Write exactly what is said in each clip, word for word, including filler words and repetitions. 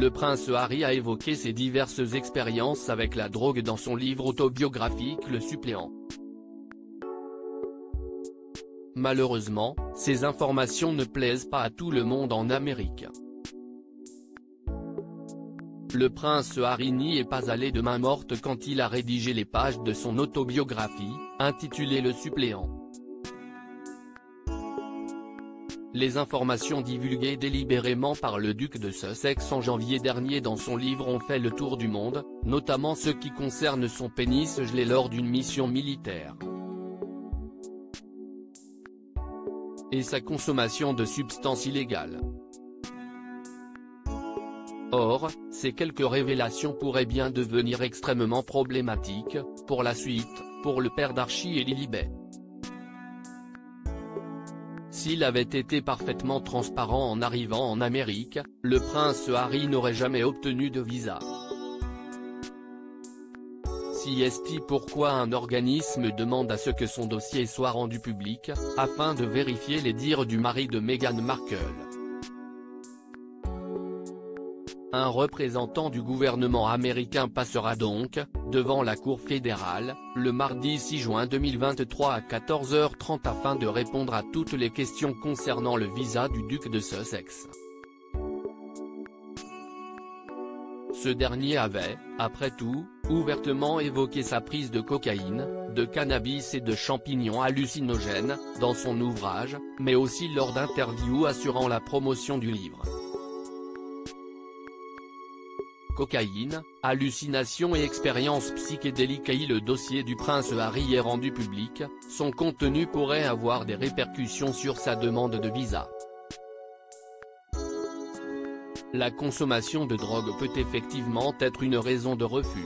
le prince Harry a évoqué ses diverses expériences avec la drogue dans son livre autobiographique Le Suppléant. Malheureusement, ces informations ne plaisent pas à tout le monde en Amérique. Le prince Harry n'y est pas allé de main morte quand il a rédigé les pages de son autobiographie, intitulée Le Suppléant. Les informations divulguées délibérément par le duc de Sussex en janvier dernier dans son livre ont fait le tour du monde, notamment ce qui concerne son pénis gelé lors d'une mission militaire. Et sa consommation de substances illégales. Or, ces quelques révélations pourraient bien devenir extrêmement problématiques, pour la suite, pour le père d'Archie et Lilibet. S'il avait été parfaitement transparent en arrivant en Amérique, le prince Harry n'aurait jamais obtenu de visa. Si est-il pourquoi un organisme demande à ce que son dossier soit rendu public, afin de vérifier les dires du mari de Meghan Markle. Un représentant du gouvernement américain passera donc, devant la Cour fédérale, le mardi six juin deux mille vingt-trois à quatorze heures trente afin de répondre à toutes les questions concernant le visa du duc de Sussex. Ce dernier avait, après tout, ouvertement évoqué sa prise de cocaïne, de cannabis et de champignons hallucinogènes, dans son ouvrage, mais aussi lors d'interviews assurant la promotion du livre. Cocaïne, hallucinations et expériences psychédéliques. Et le dossier du prince Harry est rendu public, son contenu pourrait avoir des répercussions sur sa demande de visa. La consommation de drogue peut effectivement être une raison de refus.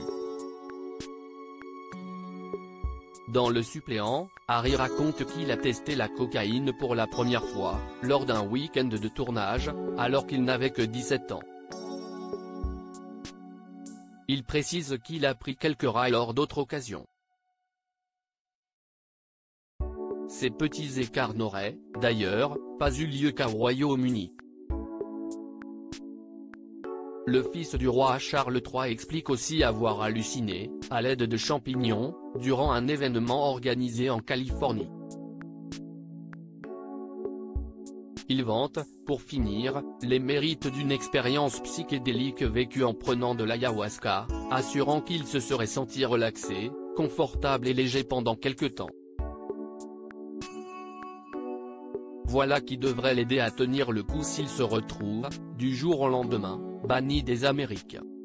Dans Le Suppléant, Harry raconte qu'il a testé la cocaïne pour la première fois, lors d'un week-end de tournage, alors qu'il n'avait que dix-sept ans. Il précise qu'il a pris quelques rails lors d'autres occasions. Ces petits écarts n'auraient, d'ailleurs, pas eu lieu qu'au Royaume-Uni. Le fils du roi Charles trois explique aussi avoir halluciné, à l'aide de champignons, durant un événement organisé en Californie. Il vante, pour finir, les mérites d'une expérience psychédélique vécue en prenant de l'ayahuasca, assurant qu'il se serait senti relaxé, confortable et léger pendant quelque temps. Voilà qui devrait l'aider à tenir le coup s'il se retrouve, du jour au lendemain, banni des Amériques.